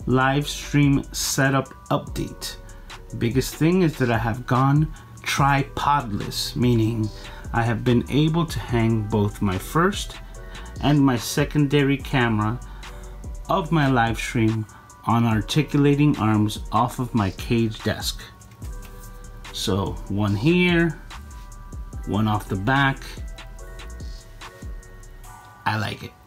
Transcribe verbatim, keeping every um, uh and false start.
Livestream Setup update. Biggest thing is that I have gone tripodless, meaning I have been able to hang both my first and my secondary camera of my live stream on articulating arms off of my cage desk. So one here, one off the back. I like it.